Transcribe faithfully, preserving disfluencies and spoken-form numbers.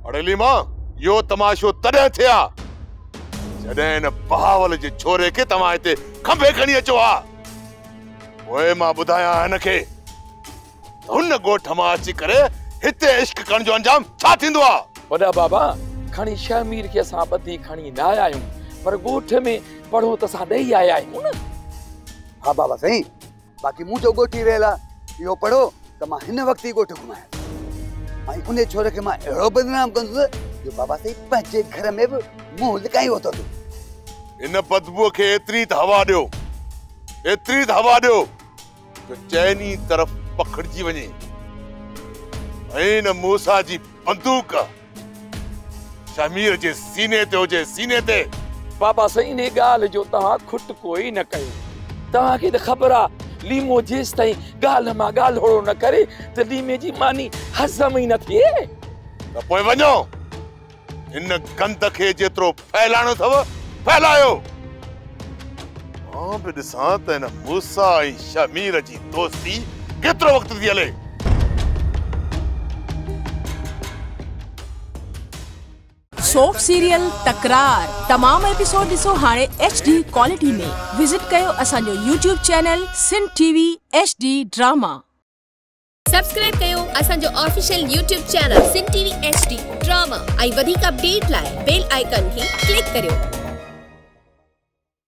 अड़ेली मां यो तमाशो तॾहिं थिया जॾहिं न बहावल जे छोरे खे तव्हां हिते खंभे खणी अचो हा। ओए मां ॿुधायां हिनखे हुन ॻोठ मां अची करे हिते इश्क करण जो अंजाम छा थींदो आहे। वॾा बाबा खणी शमीर खे असां ॿधी खणी न आया आहियूं पर ॻोठ में पढ़ो त असां ॾेई आया आहियूं न। हाँ बाबा सही, बाक़ी मूं जो ॻोठी रहियल आहे इहो पढ़ो त मां हिन वक़्तु ई ॻोठ घुमायां ऐं उन छोरे खे मां अहिड़ो बदनाम कंदुसि जो बाबा सही पंहिंजे घर में बि मुंहुं लिकाई वठंदो। इन बदबूअ खे एतिरी त हवा ॾियो, एतिरी त हवा ॾियो जो चइनी तरफ़ पखिड़िजी वञे ऐं न मूसा जी बंदूक शमीर जे सीने ते हुजे, सीने ते। बाबा सही ने ॻाल्हि जो तव्हां खुट कोई न कयो। तव्हांखे त ख़बर आहे लीमो जेसि ताईं ॻाल्हि मां ॻाल्हि होड़ो न करे त लीमे जी मानी हज़म ई न थिए। त पोइ वञो इन गंद खे जेतिरो फैलाइणो अथव फैलायो। मां बि ॾिसां त इन मूसा ऐं शमीर जी दोस्ती केतिरो वक़्तु थी हले। सोप सीरियल तकरार तमाम एपिसोड ॾिसो हाणे एच डी क्वालिटी में। विजिट कयो असांजो YouTube channel Sindh TV H D drama. Subscribe कयो असांजो official YouTube channel Sindh TV H D drama ऐं वधीक अपडेट लाइ बेल आइकन खे क्लिक करियो।